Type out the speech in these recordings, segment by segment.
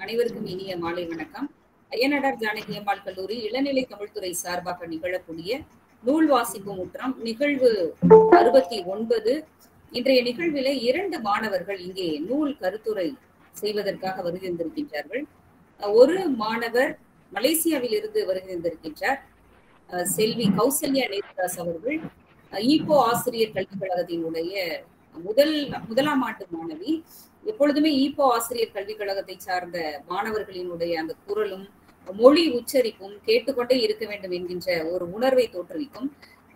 அனைவருக்கும் இனிய மாலை வணக்கம். அய்யனாடார் ஜானகி அம்மாள் கல்லூரி இளநிலை தமிழ்துறை சார்பாக நிகழக்கூடிய நூல் வாசிப்பு முற்றம் நிகழ்வு 69. இன்றைய நிகழ்விலே 2 மாணவர்கள் இங்கே நூல் கருத்துரை செய்வதற்காக வருகின்றிருக்கின்றார்கள். ஒரு மாணவர் மலேசியாவில் இருந்து வருகின்றிருக்கின்றார். செல்வி கௌசல்யா நேருதாஸ் அவர்கள் ஈப்போ ஆசிரியர் கல்விக் கழகத்தினுடைய முதலாம் ஆண்டு மாணவி. எப்பொழுதுமே ஈப்போ ஆசிரியர் கல்விக் கழகத்தை சார்ந்த மாணவர்களினுடைய அந்த குரலும் மொழி உச்சரிப்பும் கேட்டுக்கொண்டே இருக்க வேண்டும் என்கின்ற ஒரு உணர்வை தோற்றுவிக்கும்.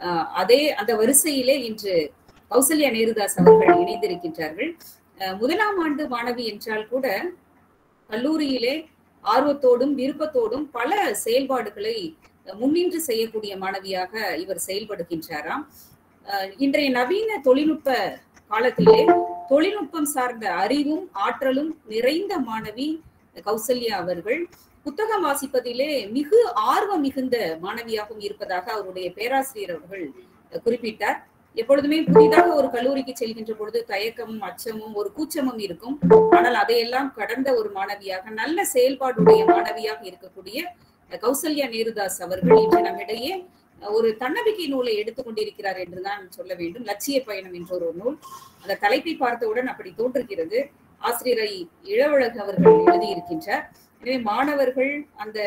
அந்த வரிசையிலே இன்று கௌசல்யா நேருதாஸ் அவர்கள் இணைந்திருக்கின்றார்கள். முதலாம் ஆண்டு மாணவி என்றால் கூட கல்லூரியிலே ஆர்வத்தோடும் விருப்பத்தோடும் பல செயல்பாடுகளை முன்னின்று செய்யக்கூடிய மாணவியாக இவர் செயல்படுகின்றாராம். இன்றைய நவீன தொழில்நுட்ப காலத்திலே தொழில்நுட்பம் சார்ந்த அறிவும் ஆற்றலும் நிறைந்த மாணவி கௌசல்யா அவர்கள் புத்தகம் வாசிப்பதிலே மிகு ஆர்வம் மிகுந்த மாணவியாகவும் இருப்பதாக அவருடைய பேராசிரியர் அவர்கள் குறிப்பிட்டார். எப்பொழுதுமே புதிதாக ஒரு கல்லூரிக்கு செல்கின்ற பொழுது தயக்கமும் அச்சமும் ஒரு கூச்சமும் இருக்கும். ஆனால் அதையெல்லாம் கடந்த ஒரு மாணவியாக நல்ல செயல்பாடுடைய மாணவியாக இருக்கக்கூடிய கௌசல்யா நேருதாஸ் அவர்கள் இன்று நம்மிடையே ஒரு தன்னம்பிக்கை நூலை எடுத்துக்கொண்டிருக்கிறார் என்றுதான் சொல்ல வேண்டும். லட்சிய பயணம் என்ற ஒரு நூல். அந்த தலைப்பை பார்த்தவுடன் அப்படி தோன்றுகிறது. ஆசிரியரை இளவழகு அவர்கள் எழுதியிருக்கின்றார். எனவே மாணவர்கள் அந்த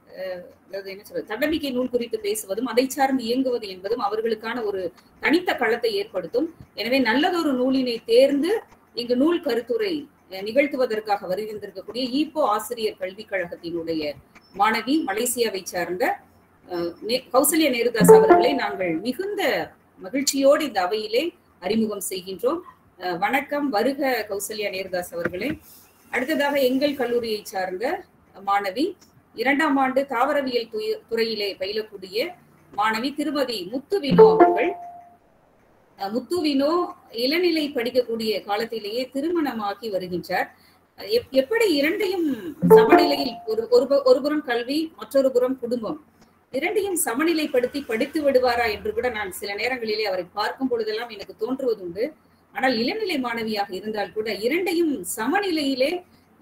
என்ன சொல்றது தன்னம்பிக்கை நூல் குறித்து பேசுவதும் அதை சார்ந்து இயங்குவது என்பதும் அவர்களுக்கான ஒரு தனித்த களத்தை ஏற்படுத்தும். எனவே நல்லதொரு நூலினை தேர்ந்து இங்கு நூல் கருத்துரை நிகழ்த்துவதற்காக வருகின்றிருக்கக்கூடிய ஈப்போ ஆசிரியர் கல்விக் கழகத்தினுடைய மாணவி மலேசியாவை சார்ந்த கௌசல்யா நேருதாஸ் அவர்களை நாங்கள் மிகுந்த மகிழ்ச்சியோடு இந்த அவையிலே அறிமுகம் செய்கின்றோம். வணக்கம், வருக கௌசல்யா நேருதாஸ் அவர்களே. அடுத்ததாக எங்கள் கல்லூரியை சார்ந்த மாணவி 2ஆம் ஆண்டு தாவரவியல் துறையிலே பயிலக்கூடிய மாணவி திருமதி முத்துவினோ அவர்கள். முத்துவினோ இளநிலை படிக்கக்கூடிய காலத்திலேயே திருமணமாகி வருகின்றார். எப்படி இரண்டையும் சமநிலையில் ஒருபுறம் கல்வி மற்றொரு புறம் குடும்பம் இரண்டையும் சமநிலைப்படுத்தி படித்து விடுவாரா என்று கூட நான் சில நேரங்களிலே அவரை பார்க்கும் பொழுதெல்லாம் எனக்கு தோன்றுவதுண்டு. ஆனால் இளநிலை மாணவியாக இருந்தால் கூட இரண்டையும் சமநிலையிலே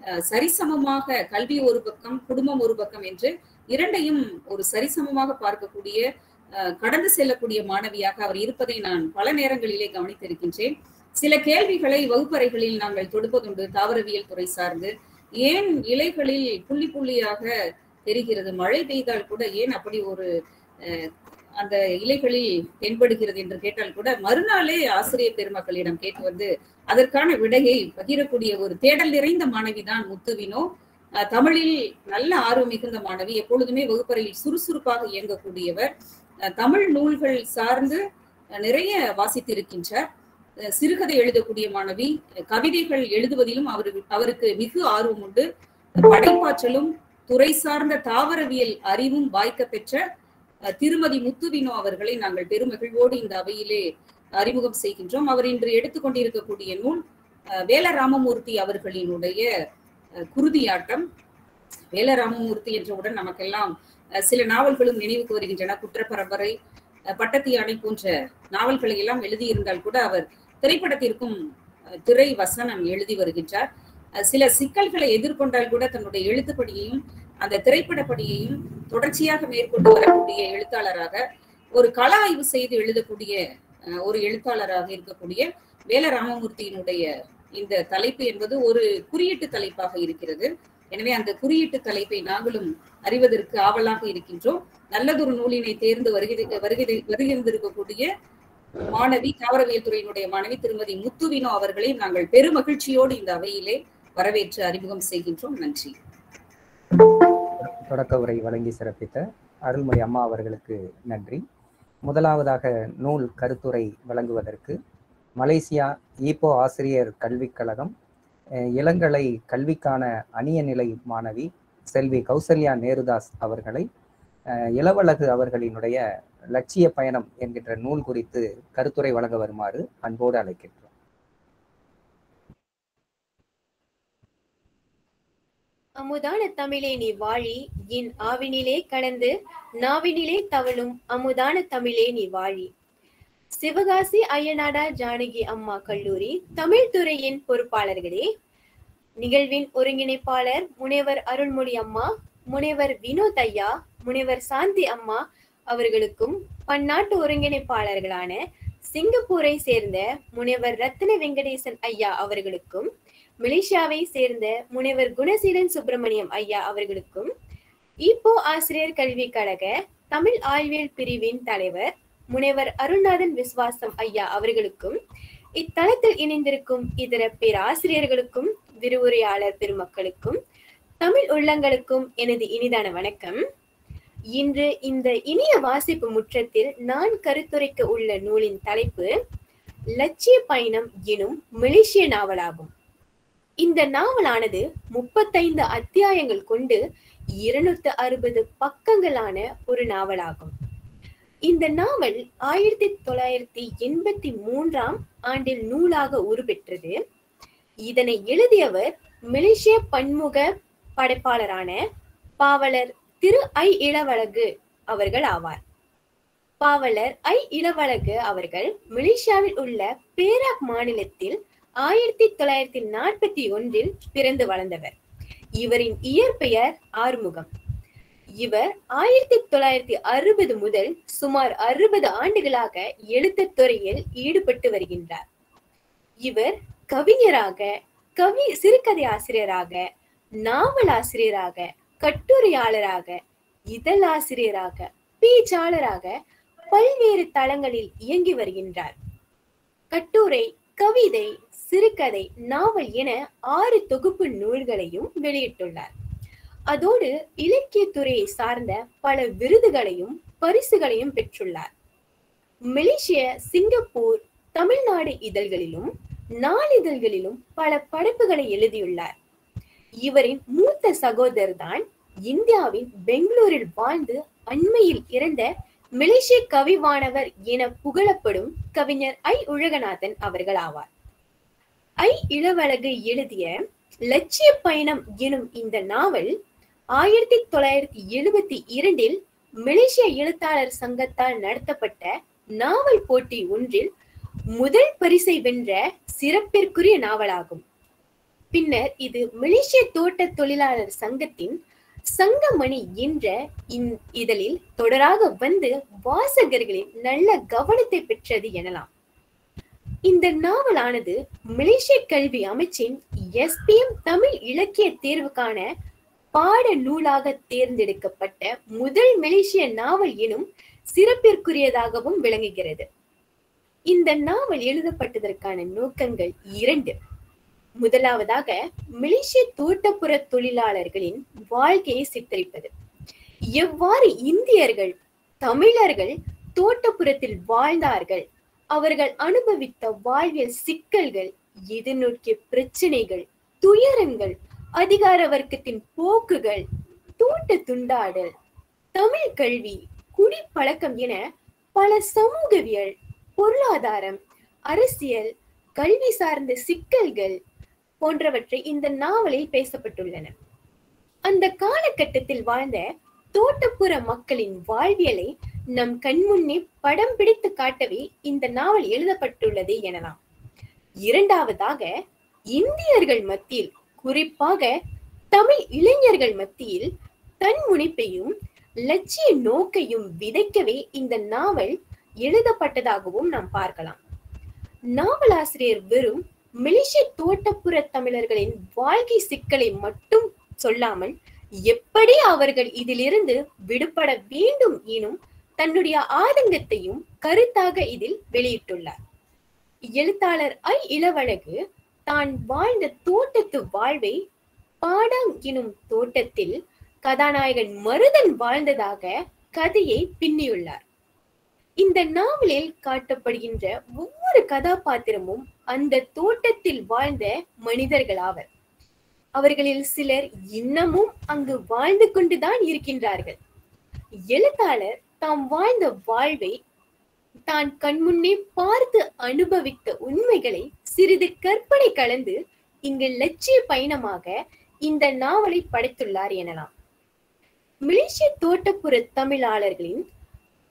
சரிசமமாக கல்வி ஒரு பக்கம் குடும்பம் ஒரு பக்கம் என்று இரண்டையும் ஒரு சரிசமமாக பார்க்கக்கூடிய கடந்து செல்லக்கூடிய மாணவியாக அவர் இருப்பதை நான் பல நேரங்களிலே கவனித்திருக்கின்றேன். சில கேள்விகளை வகுப்பறைகளில் நாங்கள் தொடுப்பதுண்டு. தாவரவியல் துறை சார்ந்து ஏன் இலைகளில் புள்ளி புள்ளியாக தெரிகிறது, மழை பெய்தால் கூட ஏன் அப்படி ஒரு அந்த இலைகளில் தென்படுகிறது என்று கேட்டால் கூட மறுநாளே ஆசிரியர் பெருமக்களிடம் கேட்டு வந்து அதற்கான விடையை பகிரக்கூடிய ஒரு தேடல் நிறைந்த மாணவிதான் முத்துவினோ. தமிழில் நல்ல ஆர்வம் மிகுந்த மாணவி, எப்பொழுதுமே வகுப்பறையில் சுறுசுறுப்பாக இயங்கக்கூடியவர். தமிழ் நூல்கள் சார்ந்து நிறைய வாசித்திருக்கின்றார். சிறுகதை எழுதக்கூடிய மாணவி, கவிதைகள் எழுதுவதிலும் அவருக்கு மிகு ஆர்வம் உண்டு. படைப்பாற்றலும் துறை சார்ந்த தாவரவியல் அறிவும் வாய்க்க பெற்ற திருமதி முத்துவினோ அவர்களை நாங்கள் பெருமகிழ்வோடு இந்த அவையிலே அறிமுகம் செய்கின்றோம். அவர் இன்று எடுத்துக்கொண்டிருக்கக்கூடிய நூல் வேலராமமூர்த்தி அவர்களினுடைய குருதியாட்டம். வேலராமமூர்த்தி என்றவுடன் நமக்கெல்லாம் சில நாவல்களும் நினைவுக்கு வருகின்றன. குற்றப்பரம்பரை, பட்டத்து யானை போன்ற நாவல்களை எல்லாம் எழுதியிருந்தால் கூட அவர் திரைப்படத்திற்கும் திரை வசனம் எழுதி வருகின்றார். சில சிக்கல்களை எதிர்கொண்டால் கூட தன்னுடைய எழுத்துப்படியையும் அந்த திரைப்படப்படியையும் தொடர்ச்சியாக மேற்கொண்டு வரக்கூடிய எழுத்தாளராக, ஒரு கள ஆய்வு செய்து எழுதக்கூடிய ஒரு எழுத்தாளராக இருக்கக்கூடிய வேலராமமூர்த்தியினுடைய இந்த தலைப்பு என்பது ஒரு குறியீட்டு தலைப்பாக இருக்கிறது. எனவே அந்த குறியீட்டு தலைப்பை நாங்களும் அறிவதற்கு ஆவலாக இருக்கின்றோம். நல்லதொரு நூலினை தேர்ந்து வருகின்றிருக்கக்கூடிய மாணவி, தாவரவியல் துறையினுடைய மாணவி திருமதி முத்துவினோ அவர்களை நாங்கள் பெருமகிழ்ச்சியோடு இந்த அவையிலே வரவேற்று அறிமுகம் செய்கின்றோம். நன்றி. தொடக்க உரை வழங்கி சிறப்பித்த அருள்மொழி அம்மா அவர்களுக்கு நன்றி. முதலாவதாக நூல் கருத்துரை வழங்குவதற்கு மலேசியா ஈப்போ ஆசிரியர் கல்விக் கழகம் இளங்கலை கல்விக்கான அணிய நிலை மாணவி செல்வி கௌசல்யா நேருதாஸ் அவர்களை இளவழகு அவர்களினுடைய லட்சிய பயணம் என்கின்ற நூல் குறித்து கருத்துரை வழங்க வருமாறு அன்போடு அழைக்கின்றோம். அமுதான தமிழே நீ வாழி, என் ஆவினிலே கலந்து நாவினிலே தவழும் அமுதான தமிழே நீ வாழி. சிவகாசி அய்யனாடார் ஜானகி அம்மா கல்லூரி தமிழ் துறையின் பொறுப்பாளர்களே, நிகழ்வின் ஒருங்கிணைப்பாளர் முனைவர் அருள்மொழி அம்மா, முனைவர் வினோத் ஐயா, முனைவர் சாந்தி அம்மா அவர்களுக்கும், பன்னாட்டு ஒருங்கிணைப்பாளர்களான சிங்கப்பூரை சேர்ந்த முனைவர் ரத்ன வெங்கடேசன் ஐயா அவர்களுக்கும், மலேசியாவை சேர்ந்த முனைவர் குணசீலன் சுப்பிரமணியம் ஐயா அவர்களுக்கும், ஈப்போ ஆசிரியர் கல்வி கழக தமிழ் ஆய்வியல் பிரிவின் தலைவர் முனைவர் அருள்நாதன் விஸ்வாசம் ஐயா அவர்களுக்கும், இத்தளத்தில் இணைந்திருக்கும் இதர பேராசிரியர்களுக்கும், விரிவுரையாளர் பெருமக்களுக்கும், தமிழ் உள்ளங்களுக்கும் எனது இனிதான வணக்கம். இன்று இந்த இனிய வாசிப்பு முற்றத்தில் நான் கருத்துரைக்க உள்ள நூலின் தலைப்பு லட்சிய பயணம் எனும் மலேசிய நாவலாகும். இந்த நாவலானது 35 அத்தியாயங்கள் கொண்டு 260 பக்கங்களான ஒரு நாவலாகும். இந்த நாவல் 1983 ஆண்டில் நூலாக உருப்பெற்றது. இதனை எழுதியவர் மலேசிய பன்முக படைப்பாளரான பாவலர் திரு ஐ இளவழகு அவர்கள் ஆவார். பாவலர் ஐ இளவழகு அவர்கள் மலேசியாவில் உள்ள பேராக் மாநிலத்தில் 1941 பிறந்து வளர்ந்தவர். இவரின் இயற்பெயர் ஆறுமுகம். இவர் 1960 முதல் சுமார் 60 ஆண்டுகளாக எழுத்துத் துறையில் ஈடுபட்டு வருகின்றார். இவர் கவிஞராக, சிறுகதை ஆசிரியராக, நாவலாசிரியராக, கட்டுரையாளராக, இதழாசிரியராக, பேச்சாளராக பல்வேறு தளங்களில் இயங்கி வருகின்றார். கட்டுரை, கவிதை, சிறுகதை, நாவல் என 6 தொகுப்பு நூல்களையும் வெளியிட்டுள்ளார். அதோடு இலக்கியத்துறையை சார்ந்த பல விருதுகளையும் பரிசுகளையும் பெற்றுள்ளார். மலேசிய, சிங்கப்பூர், தமிழ்நாடு இதழ்களிலும் நாளிதழ்களிலும் பல படைப்புகளை எழுதியுள்ளார். இவரின் மூத்த சகோதரர் தான் இந்தியாவின் பெங்களூரில் வாழ்ந்து அண்மையில் இறந்த மலேசிய கவிவானவர் என புகழப்படும் கவிஞர் ஐ உலகநாதன் அவர்கள் ஆவார். ஐ இளவழகு எழுதிய லட்சிய பயணம் எனும் இந்த நாவல் 1972 மலேசிய எழுத்தாளர் சங்கத்தால் நடத்தப்பட்ட நாவல் போட்டி ஒன்றில் முதல் பரிசை வென்ற சிறப்பிற்குரிய நாவலாகும். பின்னர் இது மலேசிய தோட்ட தொழிலாளர் சங்கத்தின் சங்கமணி என்ற இதழில் தொடராக வந்து வாசகர்களின் நல்ல கவனத்தை பெற்றது எனலாம். இந்த நாவலானது மலேசிய கல்வி அமைச்சின் SPM தமிழ் இலக்கிய தேர்வுக்கான பாட நூலாக தேர்ந்தெடுக்கப்பட்ட முதல் மலேசிய நாவல் எனும் சிறப்பிற்குரியதாகவும் விளங்குகிறது. இந்த நாவல் எழுதப்பட்டதற்கான நோக்கங்கள் 2. முதலாவதாக மலேசிய தோட்டப்புற தொழிலாளர்களின் வாழ்க்கையை சித்தரிப்பது. எவ்வாறு இந்தியர்கள், தமிழர்கள் தோட்டப்புறத்தில் வாழ்ந்தார்கள், அவர்கள் அனுபவித்த வாழ்வியல் சிக்கல்கள், எதிர்நோக்கிய பிரச்சனைகள், துயரங்கள், அதிகார வர்க்கத்தின் போக்குகள், தோட்ட துண்டாடல், தமிழ் கல்வி, குடிப்பழக்கம் என பல சமூகவியல், பொருளாதாரம், அரசியல், கல்வி சார்ந்த சிக்கல்கள் போன்றவற்றை இந்த நாவலில் பேசப்பட்டுள்ளன. அந்த காலகட்டத்தில் வாழ்ந்த தோட்டப்புற மக்களின் வாழ்வியலை நம் கண்முன்னே படம் பிடித்து காட்டவே இந்த நாவல் எழுதப்பட்டுள்ளது எனலாம். இரண்டாவதாக, இந்தியர்கள் மத்தியில், குறிப்பாக தமிழ் இளைஞர்கள் மத்தியில் தன்முனைப்பையும் லட்சிய நோக்கையும் விதைக்கவே இந்த நாவல் எழுதப்பட்டதாகவும் நாம் பார்க்கலாம். நாவலாசிரியர் வெறும் மலேசிய தோட்டப்புற தமிழர்களின் வாழ்க்கை சிக்கலை மட்டும் சொல்லாமல் எப்படி அவர்கள் இதிலிருந்து விடுபட வேண்டும் எனும் தன்னுடைய ஆதங்கத்தையும் கருத்தாக இதில் வெளியிட்டுள்ளார். எழுத்தாளர் ஐ இளவழகு தான் வாழ்ந்த தோட்டத்து வாழ்வை பாடாங் எனும் தோட்டத்தில் கதாநாயகன் மருதன் வாழ்ந்ததாக கதையை பின்னியுள்ளார். இந்த நாவலில் காட்டப்படுகின்ற ஒவ்வொரு கதாபாத்திரமும் அந்த தோட்டத்தில் வாழ்ந்த மனிதர்கள் ஆவர். அவர்களில் சிலர் இன்னமும் அங்கு வாழ்ந்து கொண்டுதான் இருக்கின்றார்கள். எழுத்தாளர் தாம் வாழ்ந்த வாழ்வை, தான் கண்முன்னே பார்த்து அனுபவித்த உண்மைகளை சிறிது கற்பனை கலந்து இங்கு லட்சிய பயணமாக இந்த நாவலை படைத்துள்ளார் எனலாம். மலேசிய தோட்டப்புற தமிழாளர்களின்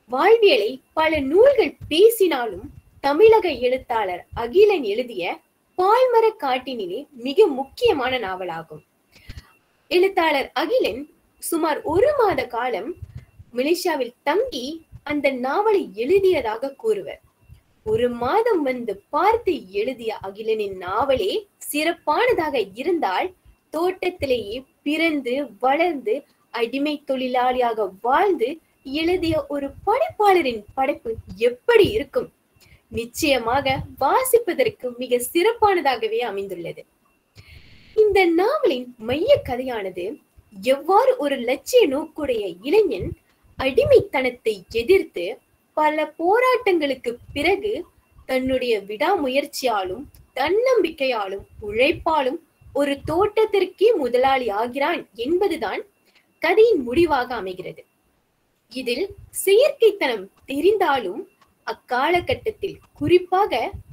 வாழ்வியலை பல நூல்கள் பேசினாலும் தமிழக எழுத்தாளர் அகிலன் எழுதிய பால்மர காட்டினிலே மிக முக்கியமான நாவலாகும். எழுத்தாளர் அகிலன் சுமார் 1 மாத காலம் மலேசியாவில் தங்கி அந்த நாவலை எழுதியதாக கூறுவர். 1 மாதம் வந்து பார்த்து எழுதிய அகிலனின் நாவலே சிறப்பானதாக இருந்தால், தோட்டத்திலேயே பிறந்து வளர்ந்து அடிமை தொழிலாளியாக வாழ்ந்து எழுதிய ஒரு படைப்பாளரின் படைப்பு எப்படி இருக்கும்? நிச்சயமாக வாசிப்பதற்கு மிக சிறப்பானதாகவே அமைந்துள்ளது. இந்த நாவலின் மைய கதையானது எவ்வாறு ஒரு லட்சிய நோக்குடைய இளைஞன் அடிமைத்தனத்தை எதிர்த்து பல போராட்டங்களுக்கு பிறகு தன்னுடைய விடாமுயற்சியாலும் தன்னம்பிக்கையாலும் உழைப்பாலும் ஒரு தோட்டத்திற்கே முதலாளி ஆகிறான் என்பதுதான் கதையின் முடிவாக அமைகிறது. இதில் செயற்கைத்தனம் தெரிந்தாலும் அக்காலகட்டத்தில், குறிப்பாக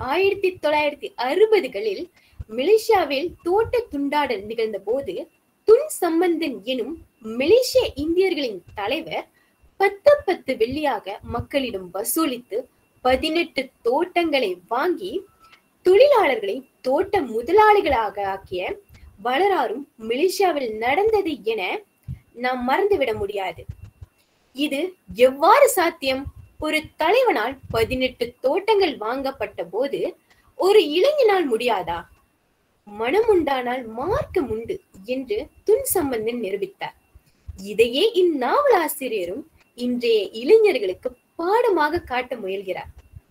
1960களில் மலேசியாவில் தோட்ட துண்டாடல் நிகழ்ந்த போது துன் சம்பந்தன் எனும் மலேசிய இந்தியர்களின் தலைவர் 10 வெள்ளியாக மக்களிடம் வசூலித்து 18 தோட்டங்களை வாங்கி தொழிலாளர்களை தோட்ட முதலாளிகளாக ஆக்கிய வரலாறும் மலேசியாவில் நடந்தது என நாம் மறந்துவிட முடியாது. இது எவ்வாறு சாத்தியம்? ஒரு தலைவனால் 18 தோட்டங்கள் வாங்கப்பட்ட போது ஒரு இளைஞனால் முடியாதா? மனமுண்டானால் மார்க்கம் உண்டு என்று துன் சம்பந்தன் நிரூபித்தார். இதையே இந்நாவலாசிரியரும் இன்றைய இளைஞர்களுக்கு பாடமாக காட்ட முயல்கிறார்.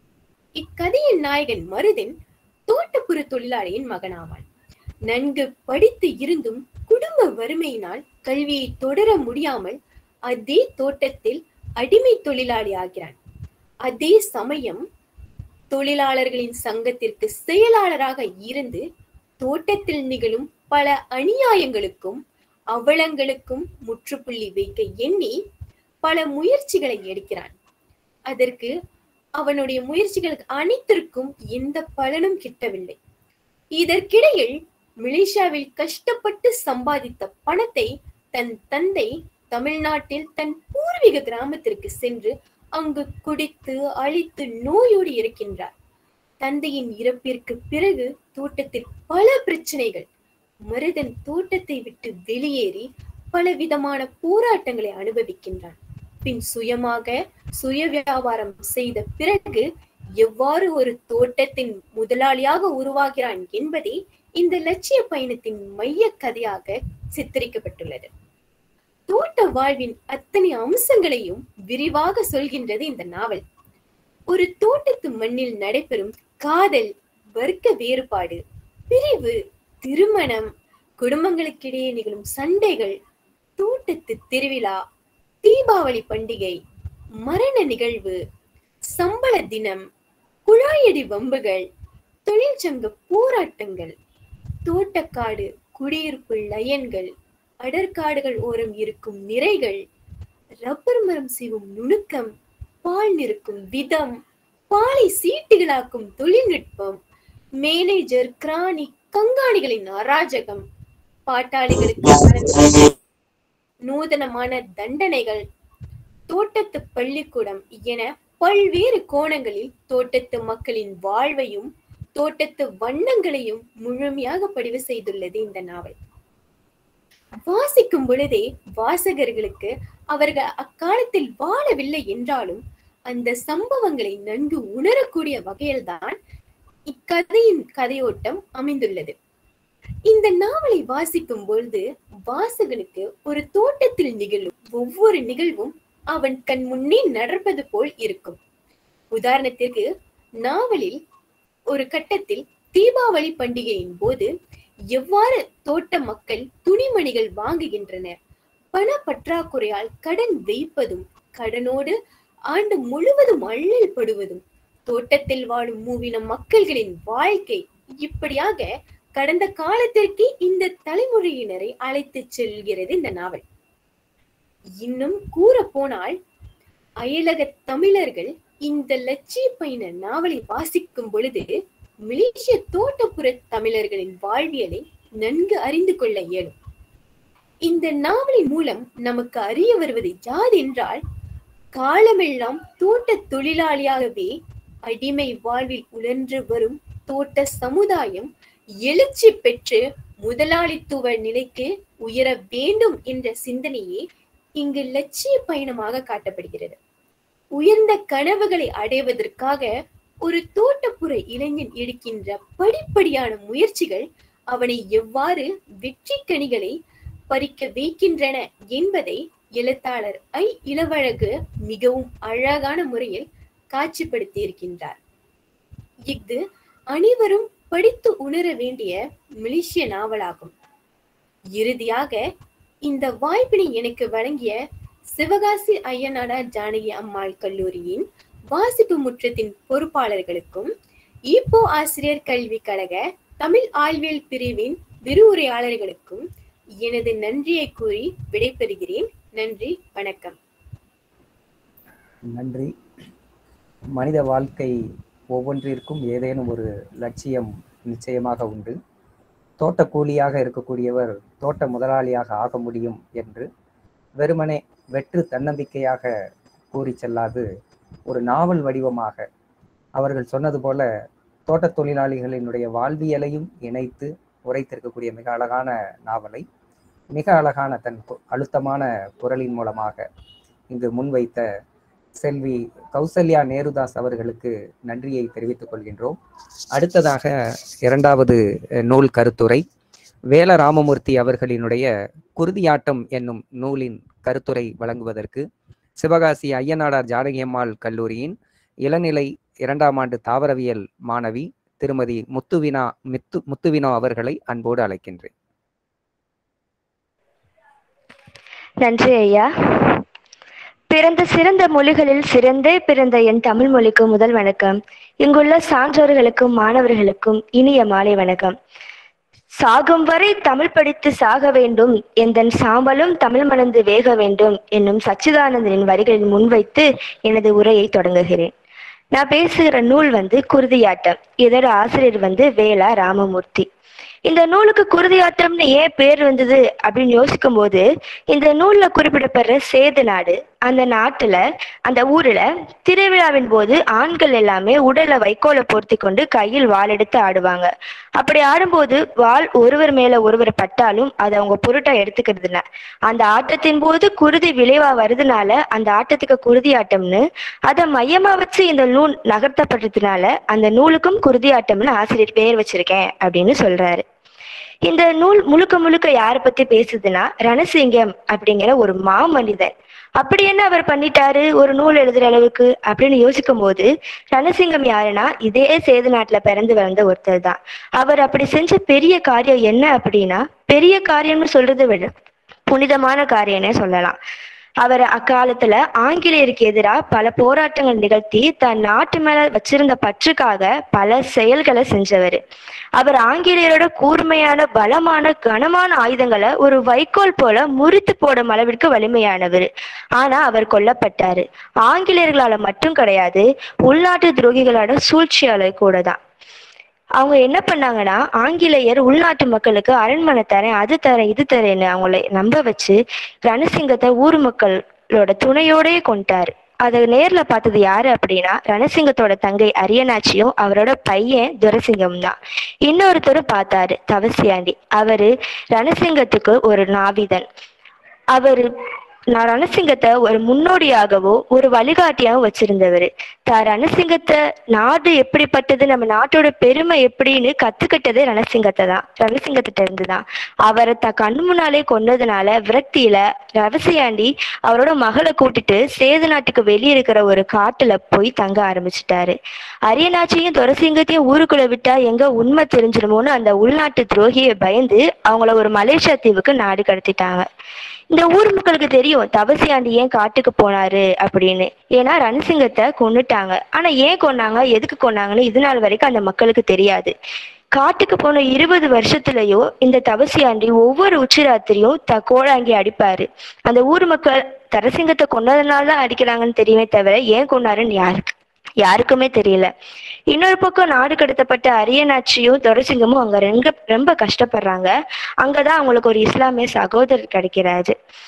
இக்கதையின் நாயகன் மருதன் தோட்டப்புற தொழிலாளியின் மகனாவான். நன்கு படித்து இருந்தும் குடும்ப வறுமையினால் கல்வியை தொடர முடியாமல் அதே தோட்டத்தில் அடிமை தொழிலாளி ஆகிறான். அதே சமயம் தொழிலாளர்களின் சங்கத்திற்கு செயலாளராக இருந்து தோட்டத்தில் நிகழும் பல அநியாயங்களுக்கும் அவலங்களுக்கும் முற்றுப்புள்ளி வைக்க எண்ணி பல முயற்சிகளை எடுக்கிறான். அதற்கு அவனுடைய முயற்சிகளுக்கு அனைத்திற்கும் எந்த பலனும் கிட்டவில்லை. இதற்கிடையில் மலேசியாவில் கஷ்டப்பட்டு சம்பாதித்த பணத்தை தன் தந்தை தமிழ்நாட்டில் தன் பூர்வீக கிராமத்திற்கு சென்று அங்கு குடித்து அழித்து நோயோடு இருக்கின்றார். தந்தையின் இறப்பிற்கு பிறகு தோட்டத்தில் பல பிரச்சனைகள். மருதன் தோட்டத்தை விட்டு வெளியேறி பலவிதமான போராட்டங்களை அனுபவிக்கின்றான். பின் சுயமாக சுய வியாபாரம் செய்த பிறகு எவ்வாறு ஒரு தோட்டத்தின் முதலாளியாக உருவாகிறான் என்பதே இந்த லட்சிய பயணத்தின் மைய கதையாக சித்தரிக்கப்பட்டுள்ளது. தோட்ட வாழ்வின் அத்தனை அம்சங்களையும் விரிவாக சொல்கின்றது இந்த நாவல். ஒரு தோட்டத்து மண்ணில் நடைபெறும் காதல், வர்க்க வேறுபாடு, பிரிவு, திருமணம், குடும்பங்களுக்கிடையே நிகழும் சண்டைகள், தோட்டத்து திருவிழா, தீபாவளி பண்டிகை, மரண நிகழ்வு, சம்பள தினம், குழாயடி வம்புகள், தொழிற்சங்க போராட்டங்கள், தோட்டக்காடு, குடியிருப்பு லயன்கள், அடற்காடுகள் ஓரம் இருக்கும் நிறைகள், ரப்பர் மரம் செய்யும் நுணுக்கம், பால் நிற்கும் விதம், பாலை சீட்டுகளாக்கும் தொழில்நுட்பம், மேனேஜர், கிரானி, கங்காணிகளின் அராஜகம், பாட்டாளிகளுக்கு நூதனமான தண்டனைகள், தோட்டத்து பள்ளிக்கூடம் என பல்வேறு கோணங்களில் தோட்டத்து மக்களின் வாழ்வையும் தோட்டத்து வண்ணங்களையும் முழுமையாக பதிவு செய்துள்ளது இந்த நாவல். வாசிக்கும் பொழுதே வாசகர்களுக்கு அவர்கள் அக்காலத்தில் வாழவில்லை என்றாலும் அந்த சம்பவங்களை நன்கு உணரக்கூடிய வகையில்தான் இக்கதையின் கதையோட்டம் அமைந்துள்ளது. இந்த நாவலை வாசிக்கும் பொழுது வாசகனுக்கு ஒரு தோட்டத்தில் நிகழும் ஒவ்வொரு நிகழ்வும் அவன் கண் முன்னே நடப்பது போல் இருக்கும். உதாரணத்திற்கு, நாவலில் ஒரு கட்டத்தில் தீபாவளி பண்டிகையின் போது எவ்வாறு தோட்ட மக்கள் துணிமணிகள் வாங்குகின்றனர், பண பற்றாக்குறையால் கடன் வைப்பதும் கடனோடு ஆண்டு முழுவதும் அள்ளல் படுவதும், தோட்டத்தில் வாழும் மூவின மக்கள்களின் வாழ்க்கை, இப்படியாக கடந்த காலத்திற்கு இந்த தலைமுறையினரை அழைத்து செல்கிறது இந்த நாவல். இன்னும் கூற போனால் அயலக தமிழர்கள் இந்த லட்சிய பயண நாவலை வாசிக்கும் பொழுது மலேசிய தோட்டப்புற தமிழர்களின் வாழ்வியலை நன்கு அறிந்து கொள்ள இயலும். இந்த நாவலின் மூலம் நமக்கு அறிய வருவது யாது என்றால், காலமெல்லாம் தோட்ட தொழிலாளியாகவே அடிமை வாழ்வில் உழன்று வரும் தோட்ட சமுதாயம் எழுச்சி பெற்று முதலாளித்துவ நிலைக்கு உயர வேண்டும் என்ற சிந்தனையே இங்கு லட்சிய பயணமாக காட்டப்படுகிறது. உயர்ந்த கனவுகளை அடைவதற்காக ஒரு தோட்டப்புற இளைஞன் எடுக்கின்ற படிப்படியான முயற்சிகள் அவனை எவ்வாறு வெற்றி கனிகளை பறிக்க வைக்கின்றன என்பதை எழுத்தாளர் இளவழகு மிகவும் அழகான முறையில் காட்சிப்படுத்தி இருக்கின்றார். இது அனைவரும் படித்து உணர வேண்டிய மலேசிய நாவலாகும். இறுதியாக இந்த வாய்ப்பினை எனக்கு வழங்கிய சிவகாசி ஐயனாடார் ஜானகி அம்மாள் கல்லூரியின் வாசிப்பு முற்றத்தின் பொறுப்பாளர்களுக்கும் ஈப்போ ஆசிரியர் கல்வி கழக தமிழ் ஆய்வியல் பிரிவின் விரிவுரையாளர்களுக்கும் எனது நன்றியை கூறி விடைபெறுகிறேன். நன்றி, வணக்கம். நன்றி. மனித வாழ்க்கை ஒவ்வொன்றிற்கும் ஏதேனும் ஒரு லட்சியம் நிச்சயமாக உண்டு. தோட்ட கூலியாக இருக்கக்கூடியவர் தோட்ட முதலாளியாக ஆக முடியும் என்று வெறுமனே வெற்று தன்னம்பிக்கையாக கூறி செல்லாது ஒரு நாவல் வடிவமாக அவர்கள் சொன்னது போல தோட்ட தொழிலாளிகளினுடைய வாழ்வியலையும் இணைத்து உரைத்திருக்கக்கூடிய மிக அழகான நாவலை மிக அழகான தன் அழுத்தமான குரலின் மூலமாக இங்கு முன்வைத்த செல்வி கௌசல்யா நேருதாஸ் அவர்களுக்கு நன்றியை தெரிவித்துக் கொள்கின்றோம். அடுத்ததாக இரண்டாவது நூல் கருத்துரை வேல ராமமூர்த்தி அவர்களினுடைய குருதியாட்டம் என்னும் நூலின் கருத்துரை வழங்குவதற்கு சிவகாசி ஐயனாடார் ஜானகி அம்மாள் கல்லூரியின் இளநிலை 2ஆம் ஆண்டு தாவரவியல் மாணவி திருமதி முத்துவினா அவர்களை அன்போடு அழைக்கின்றேன். நன்றி ஐயா. பிறந்த சிறந்த மொழிகளில் சிறந்தே பிறந்த என் தமிழ் மொழிக்கு முதல் வணக்கம். இங்குள்ள சான்றோர்களுக்கும் மாணவர்களுக்கும் இனிய மாலை வணக்கம். சாகும் வரை தமிழ் படித்து சாக வேண்டும், எந்தன் சாம்பலும் தமிழ் மணந்து வேக வேண்டும் என்னும் சச்சிதானந்தனின் வரிகளில் முன்வைத்து எனது உரையை தொடங்குகிறேன். நான் பேசுகிற நூல் குருதியாட்டம். இதோட ஆசிரியர் வேலா ராமமூர்த்தி. இந்த நூலுக்கு குருதியாட்டம்னு ஏன் பேர் வந்தது அப்படின்னு யோசிக்கும் போது, இந்த நூல்ல குறிப்பிடப்படுற சேது நாடு, அந்த நாட்டுல அந்த ஊர்ல திருவிழாவின் போது ஆண்கள் எல்லாமே உடலை வைக்கோலை பொருத்தி கொண்டு கையில் வாள் எடுத்து ஆடுவாங்க. அப்படி ஆடும்போது வாள் ஒருவர் மேல ஒருவர் பட்டாலும் அதை அவங்க பொருட்டா எடுத்துக்கிறதுல அந்த ஆட்டத்தின் போது குருதி விளைவா வருதுனால அந்த ஆட்டத்துக்கு குருதி ஆட்டம்னு அதை மையமா வச்சு இந்த நூல் நகர்த்தப்பட்டதுனால அந்த நூலுக்கும் குருதி ஆட்டம்னு ஆசிரியர் பேர் வச்சிருக்கேன் அப்படின்னு சொல்றாரு. இந்த நூல் முழுக்க முழுக்க யாரை பத்தி பேசுதுன்னா, ரணசிங்கம் அப்படிங்கிற ஒரு மாமனிதன். அப்படி என்ன அவர் பண்ணிட்டாரு ஒரு நூல் எழுதுற அளவுக்கு அப்படின்னு யோசிக்கும் போது, ரணசிங்கம் யாருன்னா இதே சேது நாட்டுல பிறந்து வளர்ந்த ஒருத்தர் தான். அவர் அப்படி செஞ்ச பெரிய காரியம் என்ன அப்படின்னா, பெரிய காரியம்னு சொல்றதை விட புனிதமான காரியம்னே சொல்லலாம். அவர் அக்காலத்துல ஆங்கிலேயருக்கு எதிராக பல போராட்டங்கள் நிகழ்த்தி தன் நாட்டு மேல வச்சிருந்த பற்றுக்காக பல செயல்களை செஞ்சவர். அவர் ஆங்கிலேயரோட கூர்மையான பலமான கனமான ஆயுதங்களை ஒரு வைக்கோல் போல முறித்து போடும் அளவிற்கு வலிமையானவர். ஆனா அவர் கொல்லப்பட்டாரு. ஆங்கிலேயர்களால மட்டும் கிடையாது, உள்நாட்டு துரோகிகளோட சூழ்ச்சியால கூட தான். அவங்க என்ன பண்ணாங்கன்னா, ஆங்கிலேயர் உள்நாட்டு மக்களுக்கு அரண்மனை தரேன், அது தரேன், இது தரேன்னு அவங்களை நம்ப வச்சு ரணசிங்கத்தை ஊர் மக்களோட துணையோடயே கொண்டாரு. அதை நேர்ல பார்த்தது யாரு அப்படின்னா, ரணசிங்கத்தோட தங்கை அரியனாச்சியும் அவரோட பையன் துரைசிங்கம் தான். இன்னொருத்தரும் பார்த்தாரு, தவசியாண்டி. அவரு ரணசிங்கத்துக்கு ஒரு நாவிதன். அவரு ரணசிங்கத்தை ஒரு முன்னோடியாகவோ ஒரு வழிகாட்டியாகவும் வச்சிருந்தவர். ரணசிங்கத்தை நாடு எப்படிப்பட்டது, நம்ம நாட்டோட பெருமை எப்படின்னு கத்துக்கிட்டதே ரணசிங்கத்திட்ட இருந்துதான். அவரை கண்ணு முன்னாலே கொன்னதுனால விரக்தியில ரவசியாண்டி அவரோட மகளை கூட்டிட்டு சேது நாட்டுக்கு வெளியே இருக்கிற ஒரு காட்டுல போய் தங்க ஆரம்பிச்சுட்டாரு. அரியனாச்சியும் துரைசிங்கத்தையும் ஊருக்குள்ள விட்டா எங்க உண்மை தெரிஞ்சிருமோன்னு அந்த உள்நாட்டு துரோகியை பயந்து அவங்கள ஒரு மலேசியா தீவுக்கு நாடு கடத்திட்டாங்க. இந்த ஊர் மக்களுக்கு தெரியும் தவசியாண்டி ஏன் காட்டுக்கு போனாரு அப்படின்னு. ஏன்னா ரணசிங்கத்தை கொன்னுட்டாங்க. ஆனா ஏன் கொன்னாங்க, எதுக்கு கொன்னாங்கன்னு இது நாள் வரைக்கும் அந்த மக்களுக்கு தெரியாது. காட்டுக்கு போன 20 வருஷத்துலயோ இந்த தவசியாண்டி ஒவ்வொரு உச்சிராத்திரியும் கோழாங்கி அடிப்பாரு. அந்த ஊர் மக்கள் தரசிங்கத்தை கொன்னதுனாலதான் அடிக்கிறாங்கன்னு தெரியுமே தவிர ஏன் கொன்னாருன்னு யாருக்குமே தெரியல. இன்னொரு பக்கம் நாடு கடத்தப்பட்ட அரியனாச்சியும் துரைசிங்கமும் அங்க ரொம்ப கஷ்டப்படுறாங்க. அங்கதான் அவங்களுக்கு ஒரு இஸ்லாமிய சகோதரர் கிடைக்கிறாரு.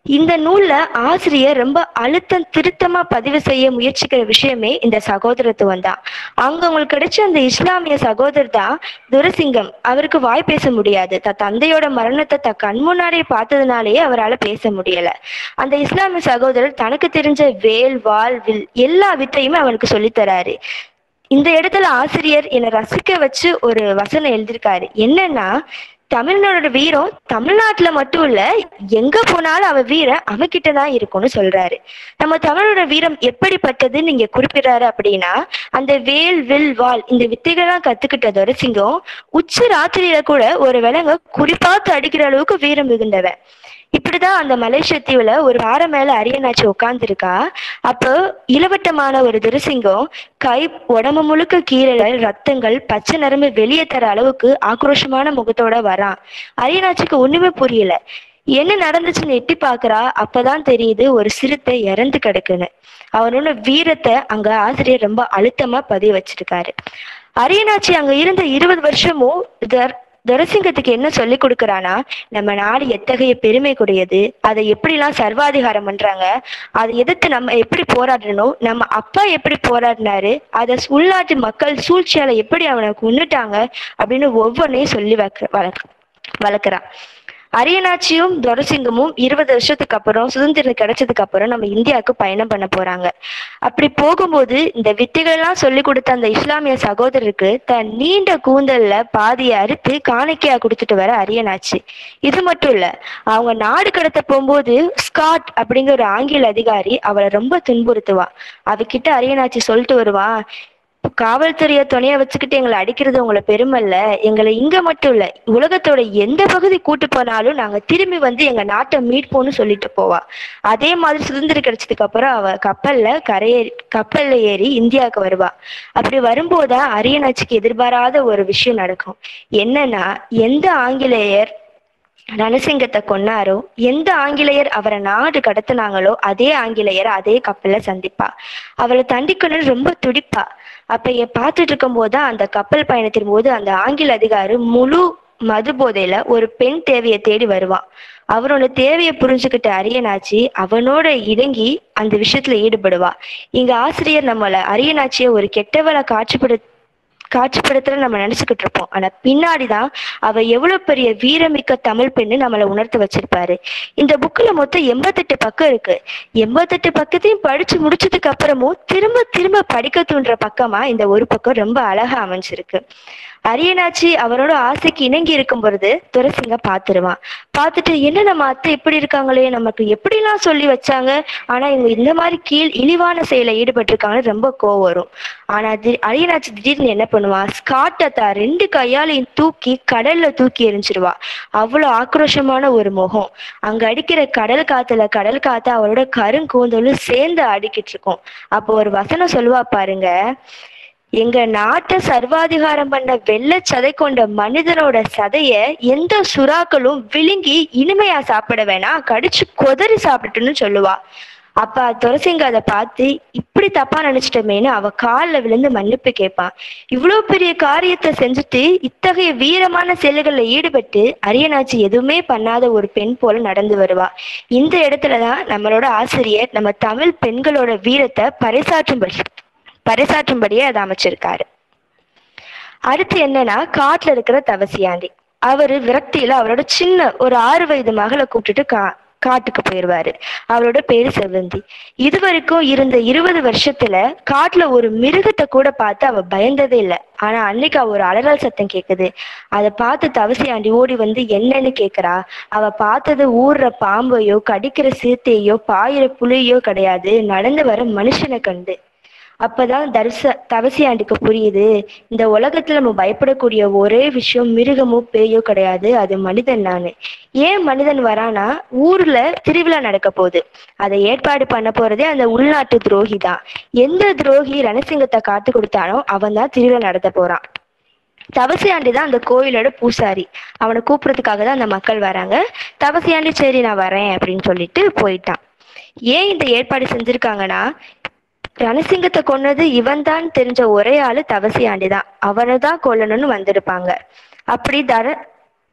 இந்த நூல்ல ஆசிரியர் ரொம்ப அழுத்தம் திருத்தமா பதிவு செய்ய முயற்சிக்கிற விஷயமே இந்த சகோதரத்துவம் தான். அங்க அவங்களுக்கு கிடைச்ச அந்த இஸ்லாமிய சகோதரர் தான் துரசிங்கம். அவருக்கு வாய் பேச முடியாது. தந்தையோட மரணத்தை கண் முன்னாடியே பார்த்ததுனாலேயே அவரால் பேச முடியல. அந்த இஸ்லாமிய சகோதரர் தனக்கு தெரிஞ்ச வேல், வாள், வில் எல்லா வித்தையுமே அவனுக்கு சொல்லித்தராரு. இந்த இடத்துல ஆசிரியர் என்னை ரசிக்க வச்சு ஒரு வசனம் எழுதியிருக்காரு. என்னன்னா, தமிழனோட வீரம் தமிழ்நாட்டுல மட்டும் இல்ல, எங்க போனாலும் அவன் வீரம் அவன்கிட்டதான் இருக்கும்னு சொல்றாரு. நம்ம தமிழோட வீரம் எப்படிப்பட்டதுன்னு நீங்க குறிப்பிடுறாரு அப்படின்னா, அந்த வேல், வில், வாள் இந்த வித்தைகள்லாம் கத்துக்கிட்ட துரசிங்கம் உச்ச ராத்திரியில கூட ஒரு விலங்க குறிப்பாத்து அடிக்கிற அளவுக்கு வீரம் மிகுந்தவன். இப்படிதான் அந்த மலேசிய தீவுல ஒரு பாறை மேல அரியநாச்சி உட்கார்ந்துருக்கா. அப்போ இளவட்டமான ஒரு துரசிங்கம் கை உடம்பு முழுக்க கீரல், ரத்தங்கள், பச்சை நரம்பு வெளியே தர அளவுக்கு ஆக்ரோஷமான முகத்தோட வரான். அரியநாச்சிக்கு ஒண்ணுமே புரியல. என்ன நடந்துச்சுன்னு எட்டி பாக்குறா. அப்பதான் தெரியுது ஒரு சிறுத்தை இறந்து கிடக்குன்னு. அவனோட வீரத்தை அங்க ஆசிரியர் ரொம்ப அழுத்தமா பதிய வச்சிருக்காரு. அரியநாச்சி அங்க இருந்த 20 வருஷமும் துரசிங்கத்துக்கு என்ன சொல்லி கொடுக்குறானா, நம்ம நாடு எத்தகைய பெருமை கூடியது, அதை எப்படிலாம் சர்வாதிகாரம் பண்றாங்க, அதை எதிர்த்து நம்ம எப்படி போராடணும், நம்ம அப்பா எப்படி போராடினாரு, அதை உள்நாட்டு மக்கள் சூழ்ச்சியால எப்படி அவனை கொன்னுட்டாங்க அப்படின்னு ஒவ்வொன்றையும் சொல்லி வளர்க்குறான். அரியநாச்சியும் துரசிங்கமும் 20 வருஷத்துக்கு அப்புறம் சுதந்திரம் கிடைச்சதுக்கு அப்புறம் நம்ம இந்தியாவுக்கு பயணம் பண்ண போறாங்க. அப்படி போகும்போது இந்த வித்தைகள்லாம் சொல்லி கொடுத்த அந்த இஸ்லாமிய சகோதரருக்கு தன் நீண்ட கூந்தல்ல பாதியை அறுத்து காணிக்கையா கொடுத்துட்டு வர அரியநாச்சி. இது மட்டும் இல்ல, அவங்க நாடு கடத்த போகும்போது ஸ்காட் அப்படிங்கிற ஒரு ஆங்கில அதிகாரி அவளை ரொம்ப துன்புறுத்துவா. அவகிட்ட அரியநாச்சி சொல்லிட்டு வருவா, காவல்துறைய துணைய வச்சுக்கிட்டு எங்களை அடிக்கிறது உங்களை பெருமல்ல, எங்களை இங்க மட்டும் இல்ல உலகத்தோட எந்த பகுதி கூட்டு போனாலும் நாங்க திரும்பி வந்து எங்க நாட்டை மீட்போம்னு சொல்லிட்டு போவா. அதே மாதிரி சுதந்திரம் கிடைச்சதுக்கு அப்புறம் அவ கப்பல்ல ஏறி இந்தியாவுக்கு வருவா. அப்படி வரும்போதுதான் அரியநாச்சிக்கு எதிர்பாராத ஒரு விஷயம் நடக்கும். என்னன்னா, எந்த ஆங்கிலேயர் ரணசிங்கத்தை கொன்னாரோ, எந்த ஆங்கிலேயர் அவரை நாடு கடத்தினாங்களோ அதே ஆங்கிலேயர் அதே கப்பல்ல சந்திப்பா. அவளை தண்டிக்கணும்னு ரொம்ப துடிப்பா. அப்ப பார்த்துட்டு இருக்கும் போதுதான் அந்த கப்பல் பயணத்தின் போது அந்த ஆங்கில அதிகாரி முழு மது போதையில ஒரு பெண் தேவையை தேடி வருவான். அவனோட தேவையை புரிஞ்சுக்கிட்ட அரியநாச்சி அவனோட இறங்கி அந்த விஷயத்துல ஈடுபடுவா. இங்க ஆசிரியர் நம்மள அரியநாச்சியை ஒரு கெட்டவளை காட்சிப்படுத்துற நம்ம நினைச்சுக்கிட்டு இருப்போம். ஆனா பின்னாடிதான் அவ எவ்வளவு பெரிய வீரமிக்க தமிழ் பெண்ணு நம்மளை உணர்த்து வச்சிருப்பாரு. இந்த புக்ல மொத்தம் 88 பக்கம் இருக்கு. 88 பக்கத்தையும் படிச்சு முடிச்சதுக்கு அப்புறமும் திரும்ப திரும்ப படிக்க தூண்டுற பக்கமா இந்த ஒரு பக்கம் ரொம்ப அழகா அமைஞ்சிருக்கு. அரியநாச்சி அவனோட ஆசைக்கு இணங்கி இருக்கும் பொழுது துரசிங்க பாத்துருவான். பார்த்துட்டு, என்ன நம்ம அத்தை இப்படி இருக்காங்களே, நமக்கு எப்படிலாம் சொல்லி வச்சாங்க, ஆனா இவங்க இந்த மாதிரி இழிவான செயலை ஈடுபட்டு இருக்காங்கன்னு ரொம்ப கோவம் வரும். ஆனா அரியநாச்சி திடீர்னு என்ன பண்ணுவான், ஸ்காட்டை 2 கையாலையும் தூக்கி கடல்ல தூக்கி எரிஞ்சிருவா. அவ்வளவு ஆக்ரோஷமான ஒரு முகம். அங்க அடிக்கிற கடல் காத்து அவளோட கருங்கூந்தலும் சேர்ந்து அடிக்கிட்டு இருக்கும். அப்போ ஒரு வசனம் சொல்லுவா பாருங்க, எங்க நாட்டை சர்வாதிகாரம் பண்ண வெள்ளை சதை கொண்ட மனிதனோட சதைய எந்த சுறாக்களும் விழுங்கி இனிமையா சாப்பிட வேணாம், கடிச்சு கொதறி சாப்பிட்டுன்னு சொல்லுவா. அப்ப துரசிங்க அதை பார்த்து இப்படி தப்பா நினைச்சிட்டமேன்னு அவ காலில் விழுந்து மன்னிப்பு கேட்பான். இவ்வளவு பெரிய காரியத்தை செஞ்சுட்டு இத்தகைய வீரமான செயல்களில் ஈடுபட்டு அரியநாச்சி எதுவுமே பண்ணாத ஒரு பெண் போல நடந்து வருவா. இந்த இடத்துலதான் நம்மளோட ஆசிரியர் நம்ம தமிழ் பெண்களோட வீரத்தை பறைசாற்றும்படியே அதை அமைச்சிருக்காரு. அடுத்து என்னன்னா, காட்டுல இருக்கிற தவசியாண்டி. அவரு விரக்தியில அவரோட சின்ன ஒரு 6 வயது மகளை கூப்பிட்டுட்டு காட்டுக்கு போயிடுவாரு. அவளோட பேரு செவ்வந்தி. இதுவரைக்கும் இருந்த 20 வருஷத்துல காட்டுல ஒரு மிருகத்தை கூட பார்த்து அவ பயந்ததே இல்லை. ஆனா அன்னைக்கு அவ ஒரு அலறல் சத்தம் கேக்குது. அதை பார்த்து தவசியாண்டி ஓடி வந்து என்னன்னு கேக்குறா. அவ பார்த்தது ஊர்ற பாம்பையோ கடிக்கிற சிறுத்தையோ பாயிர புலியோ கிடையாது, நடந்து வர மனுஷனை கண்டு. அப்பதான் தவசியாண்டிக்கு புரியுது, இந்த உலகத்துல நம்ம பயப்படக்கூடிய ஒரே விஷயம் மிருகமோ பேயோ கிடையாது, அது மனிதன் நானு. ஏன் மனிதன் வரானா, ஊர்ல திருவிழா நடக்க போகுது, அதை ஏற்பாடு பண்ண போறதே அந்த உள்நாட்டு துரோகி தான். எந்த துரோகி ரணசிங்கத்தை காத்து கொடுத்தானோ அவன் தான் திருவிழா நடத்த போறான். தவசியாண்டி தான் அந்த கோயிலோட பூசாரி. அவனை கூப்பிடுறதுக்காக தான் அந்த மக்கள் வராங்க. தவசியாண்டி சரி நான் வரேன் அப்படின்னு சொல்லிட்டு போயிட்டான். ஏன் இந்த ஏற்பாடு செஞ்சிருக்காங்கன்னா, ரணசிங்கத்தை கொன்னது இவன் தான் தெரிஞ்ச ஒரே ஆளு தவசியாண்டி தான். அவனை தான் கொல்லணும்னு வந்திருப்பாங்க. அப்படி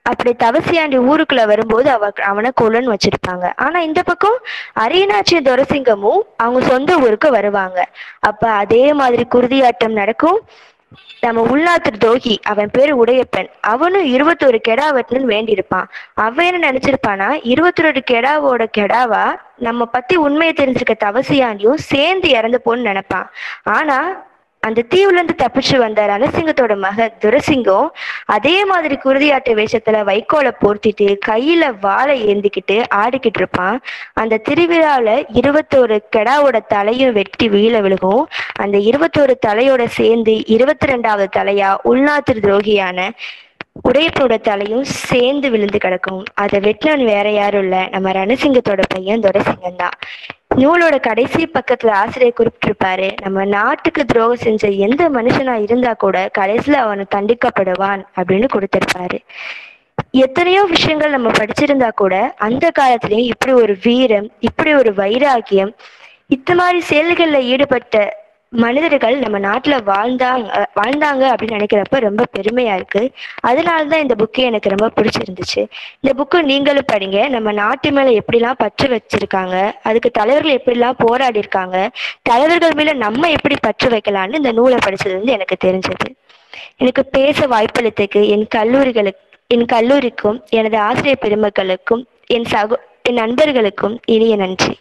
அப்படி தவசியாண்டி ஊருக்குள்ள வரும்போது அவனை கொல்லன்னு வச்சிருப்பாங்க. ஆனா இந்த பக்கம் அரியநாச்சி துரசிங்கமும் அவங்க சொந்த ஊருக்கு வருவாங்க. அப்ப அதே மாதிரி குருதியாட்டம் நடக்கும். நம்ம உள்நாட்டு துரோகி, அவன் பேரு உடையப்பன், அவனும் 21 கெடா வெட்டணும்னு வேண்டியிருப்பான். அவன் என்ன நினைச்சிருப்பானா, 22 கெடாவோட கெடாவா நம்ம பத்தி உண்மையை தெரிஞ்சுக்க தவசியாண்டியும் சேர்ந்து இறந்து போன்னு நினைப்பான். ஆனா அந்த தீவுல இருந்து தப்பிச்சு வந்த ரணசிங்கத்தோட மக துரசிங்கம் அதே மாதிரி குருதியாட்ட வேஷத்துல வைக்கோலை போர்த்திட்டு கையில வாழை ஏந்திக்கிட்டு ஆடிக்கிட்டு இருப்பான். அந்த திருவிழாவில் 21 கெடாவோட தலையும் வெட்டி வீழ விழுகும். அந்த 21 தலையோட சேர்ந்து 22வது தலையா உள்நாட்டு துரோகியான உடையப்பனோட தலையும் சேர்ந்து விழுந்து கிடக்கும். அதை வெட்டினவன் வேற யாரும் இல்ல, நம்ம ரணசிங்கத்தோட பையன் துரைசிங்கம் தான். நூலோட கடைசி பக்கத்துல ஆசிரியர் குறிப்பிட்டிருப்பாரு, நம்ம நாட்டுக்கு துரோகம் செஞ்ச எந்த மனுஷனா இருந்தா கூட கடைசியில அவனை தண்டிக்கப்படுவான் அப்படின்னு கொடுத்திருப்பாரு. எத்தனையோ விஷயங்கள் நம்ம படிச்சிருந்தா கூட அந்த காலத்திலயும் இப்படி ஒரு வீரம், இப்படி ஒரு வைராக்கியம், இந்த மாதிரி செயல்கள்ல ஈடுபட்ட மனிதர்கள் நம்ம நாட்டுல வாழ்ந்தாங்க அப்படின்னு நினைக்கிறப்ப ரொம்ப பெருமையா இருக்கு. அதனாலதான் இந்த புக்கு எனக்கு ரொம்ப பிடிச்சிருந்துச்சு. இந்த புக்கு நீங்களும் படிங்க. நம்ம நாட்டு மேல எப்படிலாம் பற்று வச்சிருக்காங்க, அதுக்கு தலைவர்கள் எப்படிலாம் போராடி இருக்காங்க, தலைவர்கள் மேல நம்ம எப்படி பற்று வைக்கலாம்னு இந்த நூலை படிச்சது வந்து எனக்கு தெரிஞ்சது. எனக்கு பேச வாய்ப்பளித்ததுக்கு என் கல்லூரிக்கும் எனது ஆசிரியர் பெருமக்களுக்கும் என் நண்பர்களுக்கும் இனிய நன்றி.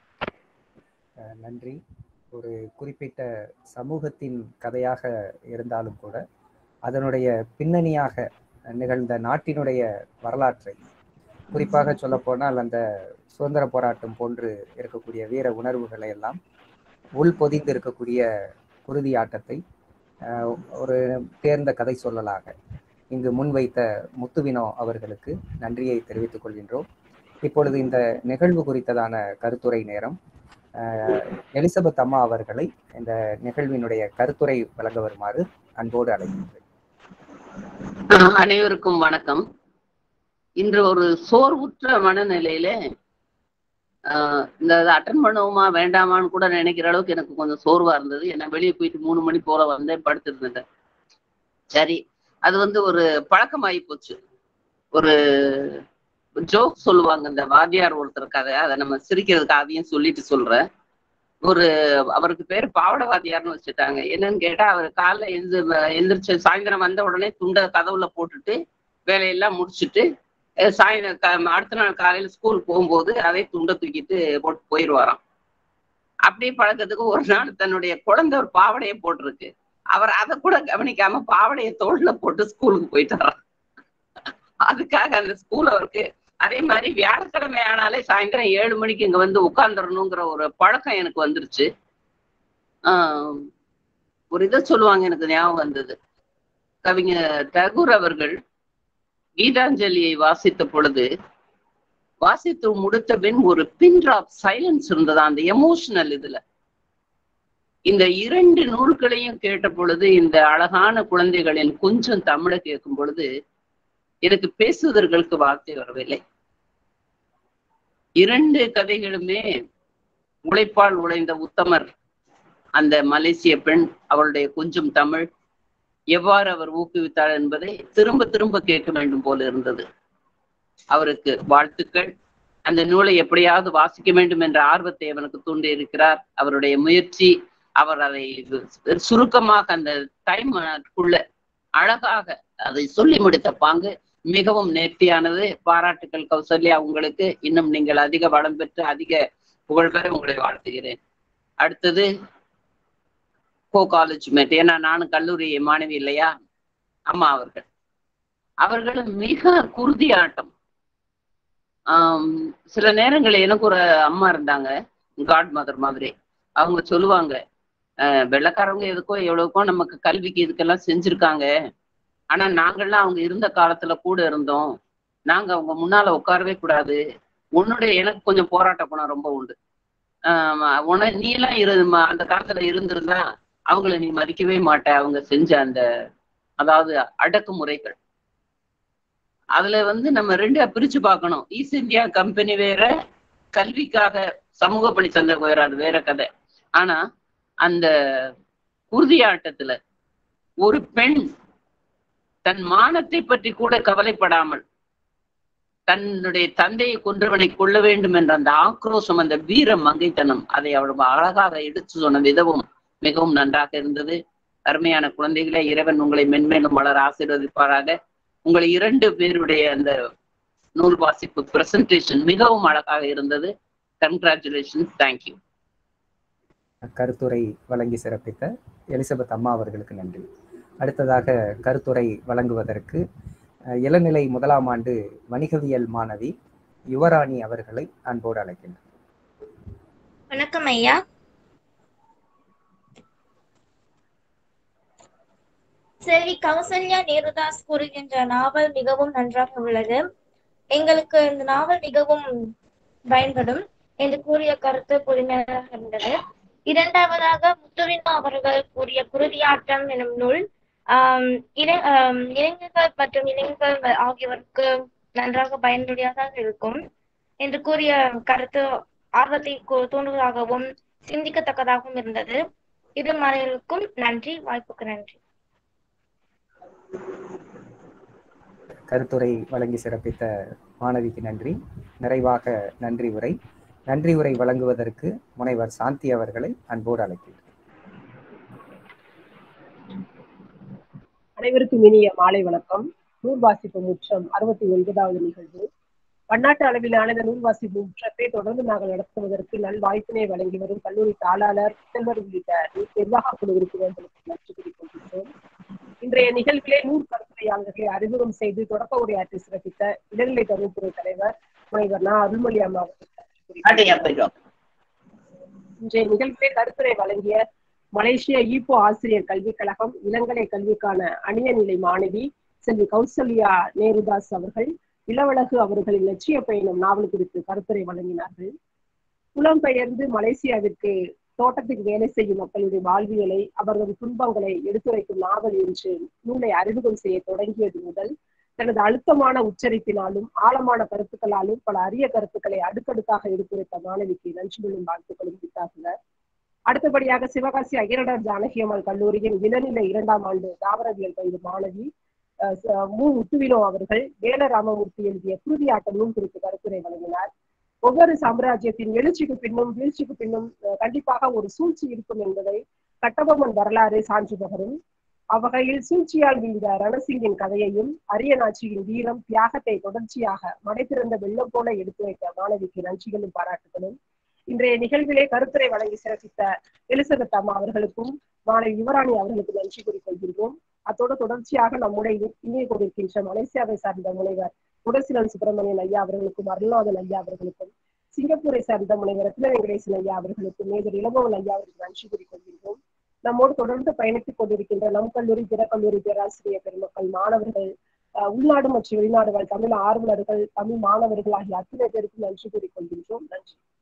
நன்றி. ஒரு குறிப்பிட்ட சமூகத்தின் கதையாக இருந்தாலும் கூட அதனுடைய பின்னணியாக நிகழ்ந்த நாட்டினுடைய வரலாற்றை, குறிப்பாக சொல்லப்போனால் அந்த சுதந்திர போராட்டம் போன்று இருக்கக்கூடிய வீர உணர்வுகளை எல்லாம் உள்பொதிந்து இருக்கக்கூடிய குருதி ஆட்டத்தை ஒரு தேர்ந்த கதை சொல்லலாக இங்கு முன்வைத்த முத்துவினோ அவர்களுக்கு நன்றியை தெரிவித்துக் கொள்கின்றோம். இப்பொழுது இந்த நிகழ்வு குறித்ததான கருத்துரை நேரம். எலிசபெத் அம்மா அவர்களை இந்த நிகழ்வினுடைய கருத்துரை வழங்க வருமாறு அன்போடு அழைக்கின்றேன். அனைவருக்கும் வணக்கம். இன்று ஒரு சோர்வுற்ற மனநிலையில இந்த அட்டன் பண்ணுவோமா வேண்டாமான்னு கூட நினைக்கிற அளவுக்கு எனக்கு கொஞ்சம் சோர்வா இருந்தது. ஏன்னா வெளியே போயிட்டு 3 மணி போல வந்தேன், படுத்திருந்தேன். சரி, அது வந்து ஒரு பழக்கமாகி போச்சு. ஒரு ஜோக் சொல்லுவாங்க இந்த வாத்தியார் ஒருத்தர் கதை, அதை நம்ம சிரிக்கிறதுக்கு அதையும் சொல்லிட்டு சொல்றேன். அவருக்கு பேரு பாவட வாத்தியார்னு வச்சுட்டாங்க. என்னன்னு கேட்டா, அவர் காலைல எந்திரிச்சு சாயந்தரம் வந்த உடனே துண்டை கதவுல போட்டுட்டு வேலையெல்லாம் முடிச்சுட்டு அடுத்த நாள் காலையில ஸ்கூல் போகும்போது அதே துண்டை தூக்கிட்டு போட்டு போயிடுவாராம். அப்படியே பழக்கத்துக்கு ஒரு நாள் தன்னுடைய குழந்தை ஒரு பாவடையை போட்டிருக்கு. அவர் அதை கூட கவனிக்காம பாவடையை தோல்ல போட்டு ஸ்கூலுக்கு போயிட்டாராம். அதுக்காக அந்த ஸ்கூல் அவருக்கு அதே மாதிரி வியாழக்கிழமை ஆனாலே சாயந்தரம் 7 மணிக்கு இங்க வந்து உட்கார்ந்துடணுங்கிற ஒரு பழக்கம் எனக்கு வந்துருச்சு. ஒரு இதை சொல்லுவாங்க, எனக்கு ஞாபகம் வந்தது. கவிஞர் டகூர் அவர்கள் கீதாஞ்சலியை வாசித்த பொழுது வாசித்து முடித்த பின் ஒரு பின் டிராப் சைலன்ஸ் இருந்தது அந்த எமோஷனல் இதுல. இந்த 2 நூல்களையும் கேட்ட பொழுது, இந்த அழகான குழந்தைகளின் கொஞ்சம் தமிழை கேட்கும் பொழுது எனக்கு பேசுவதற்கு வார்த்தை வரவில்லை. 2 கதைகளுமே உழைப்பால் உழைந்த உத்தமர், அந்த மலேசிய பெண், அவருடைய கொஞ்சம் தமிழ் எவ்வாறு அவர் ஊக்குவித்தார் என்பதை திரும்ப திரும்ப கேட்க வேண்டும் போல இருந்தது. அவருக்கு வாழ்த்துக்கள். அந்த நூலை எப்படியாவது வாசிக்க வேண்டும் என்ற ஆர்வத்தை அவனுக்கு தூண்டி இருக்கிறார். அவருடைய முயற்சி, அவர் அதை சுருக்கமாக அந்த டைம்குள்ள அழகாக அதை சொல்லி முடித்த பாங்கு மிகவும் நேர்த்தியானது. பாராட்டுக்கள் கௌசல்யா, உங்களுக்கு இன்னும் நீங்கள் அதிக வளம் பெற்று அதிக புகழ் பெற உங்களை வாழ்த்துகிறேன். அடுத்தது காலேஜ் மேட், ஏன்னா நானும் கல்லூரி மாணவி இல்லையா, அம்மா அவர்களும் மிக குருதி ஆட்டம். சில நேரங்கள் எனக்கு ஒரு அம்மா இருந்தாங்க, காட் மதர் மாதிரி. அவங்க சொல்லுவாங்க, வெள்ளைக்காரவங்க எதுக்கோ எவ்வளவுக்கோ நமக்கு கல்விக்கு இதுக்கெல்லாம் செஞ்சிருக்காங்க, ஆனா நாங்கள்லாம் அவங்க இருந்த காலத்துல கூட இருந்தோம், நாங்க அவங்க முன்னால உட்காரவே கூடாது. எனக்கு கொஞ்சம் போராட்ட குணம் ரொம்ப உண்டு. நீ எல்லாம் அந்த காலத்துல இருந்திருந்தா அவங்கள நீ மதிக்கவே மாட்ட. அவங்க செஞ்ச அந்த அதாவது அடக்குமுறைகள், அதுல வந்து நம்ம 2 பிரிச்சு பார்க்கணும். ஈஸ்ட் இந்தியா கம்பெனி வேற, கல்விக்காக சமூக பணி சந்தை வேற, அது வேற கதை. ஆனா அந்த குருதியாட்டத்துல ஒரு பெண் தன் மானத்தை பற்றி கூட கவலைப்படாமல் தன்னுடைய தந்தையை கொன்றவனை கொள்ள வேண்டும் என்ற அந்த ஆக்ரோஷம், அந்த வீர மங்கைத்தனம், அதை அவ்வளவு அழகாக எடுத்து சொன்ன விதமும் மிகவும் நன்றாக இருந்தது. அருமையான குழந்தைகளே, இறைவன் உங்களை மென்மேலும் வளர ஆசீர்வதிப்பாராக. உங்களை 2 பேருடைய அந்த நூல் வாசிப்பு பிரசன்டேஷன் மிகவும் அழகாக இருந்தது. கங்க்ராச்சுலேஷன்ஸ். தேங்க்யூ. கருத்துரை வழங்கி சிறப்பித்த எலிசபெத் அம்மா அவர்களுக்கு நன்றி. அடுத்ததாக கருத்துரை வழங்குவதற்கு இளநிலை 1ஆம் ஆண்டு வணிகவியல் மாணவி யுவராணி அவர்களை அன்போடு அழைக்கின்றனர். வணக்கம் ஐயா. செல்வி கௌசல்யா நேருதாஸ் கூறுகின்ற நாவல் மிகவும் நன்றாக உள்ளது. எங்களுக்கு இந்த நாவல் மிகவும் பயன்படும் என்று கூறிய கருத்து புதுமையாக இருந்தது. 2வதாக முத்துவினோ அவர்கள் கூறிய குருதியாட்டம் எனும் நூல் இளைஞர்கள் மற்றும் இளைஞர்கள் ஆகியோருக்கு நன்றாக பயனுடையதாக இருக்கும் என்று கூறிய கருத்து ஆர்வத்தை தூண்டுவதாகவும் சிந்திக்கத்தக்கதாகவும் இருந்தது. இரு மாணவர்களுக்கும் நன்றி. வாய்ப்புக்கு நன்றி. கருத்துரை வழங்கி சிறப்பித்த மாணவிக்கு நன்றி. நிறைவாக நன்றி உரை வழங்குவதற்கு முனைவர் சாந்தி அவர்களை அன்போடு அழைக்கிறேன். அனைவருக்கும் இனிய மாலை வணக்கம். நூல் வாசிப்பு முற்றம் 69வது நிகழ்வு. பன்னாட்டு அளவிலான இந்த நூல் வாசிப்பு முற்றத்தை தொடர்ந்து நாங்கள் நடத்துவதற்கு நல்வாய்ப்பினை வழங்கி வரும் கல்லூரி தாளாளர் செல்வர் உள்ளிட்ட நிர்வாக குழு உறுப்பினர்களுக்கு நன்றி கூறிக்கொள்கிறோம். இன்றைய நிகழ்விலே நூல் கருத்துரையாளர்களை அறிமுகம் செய்து தொடக்க உரையாற்றி சிறப்பித்த இளநிலை தமிழ்துறை தலைவர் முனைவர் அருள்மொழி அம்மா அவர்கள் இன்றைய நிகழ்விலே கருத்துரை வழங்கிய மலேசிய ஈப்போ ஆசிரியர் கல்விக் கழகம் இளங்கலை கல்விக்கான அணிய நிலை மாணவி செல்வி கௌசல்யா நேருதாஸ் அவர்கள் இளவழகு அவர்களின் லட்சிய பயணம் நாவல் குறித்து கருத்துரை வழங்கினார்கள். புலம்பெயர்ந்து மலேசியாவிற்கு தோட்டத்துக்கு வேலை செய்யும் மக்களுடைய வாழ்வியலை, அவர்களின் துன்பங்களை எடுத்துரைக்கும் நாவல் என்று நூலை அறிமுகம் செய்ய தொடங்கியது முதல் தனது அழுத்தமான உச்சரிப்பினாலும் ஆழமான கருத்துக்களாலும் பல அரிய கருத்துக்களை அடுக்கடுக்காக எடுத்துரைத்த மாணவிக்கு நன்றிகளும் வாழ்த்துக்களும் விட்டார்கள். அடுத்தபடியாக சிவகாசி ஐயனடார் ஜானகி அம்மாள் கல்லூரியின் இளநிலை 2ஆம் ஆண்டு தாவரவியல் பயிலும் மாணவி முத்துவினோ அவர்கள் வேலராமமூர்த்தி எழுதிய குருதியாட்டம் நூல் குறித்து கருத்துரை வழங்கினார். ஒவ்வொரு சாம்ராஜ்யத்தின் எழுச்சிக்கு பின்னும் வீழ்ச்சிக்கு பின்னும் கண்டிப்பாக ஒரு சூழ்ச்சி இருக்கும் என்பதை கட்டபொம்மன் வரலாறு சான்று பகரும். அவ்வகையில் சூழ்ச்சியால் வீழ்ந்த ரணசிங்கின் கதையையும் அரியநாச்சியின் வீரம் தியாகத்தை தொடர்ச்சியாக மடைத்திறந்த வெள்ளம் போல எடுத்து வைத்த மாணவிக்கு நன்றிகளும் பாராட்டுகளும். இன்றைய நிகழ்விலே கருத்துரை வழங்கி சிறப்பித்த எலிசபெத் அம்மா அவர்களுக்கும் மாணவி யுவராணி அவர்களுக்கு நன்றி கூறிக்கொள்கின்றோம். அத்தோடு தொடர்ச்சியாக நம்முடைய இங்கே கொண்டிருக்கின்ற மலேசியாவை சார்ந்த முனைவர் உடசிலன் சுப்பிரமணியன் ஐயா அவர்களுக்கும் அருள்நாதன் ஐயா அவர்களுக்கும் சிங்கப்பூரை சார்ந்த முனைவர் ரத்ன வெங்கடேசன் ஐயா அவர்களுக்கும் மேஜர் இளங்கோவன் ஐயா அவர்களுக்கு நன்றி கூறிக்கொள்கின்றோம். நம்மோடு தொடர்ந்து பயணித்துக் கொண்டிருக்கின்ற நம் கல்லூரி பிற கல்லூரி பேராசிரியர் பெருமக்கள் மாணவர்கள் உள்நாடு மற்றும் வெளிநாடுகள் தமிழ் ஆர்வலர்கள் தமிழ் மாணவர்கள் ஆகிய அத்தனை பேருக்கும் நன்றி கூறிக்கொள்கின்றோம். நன்றி.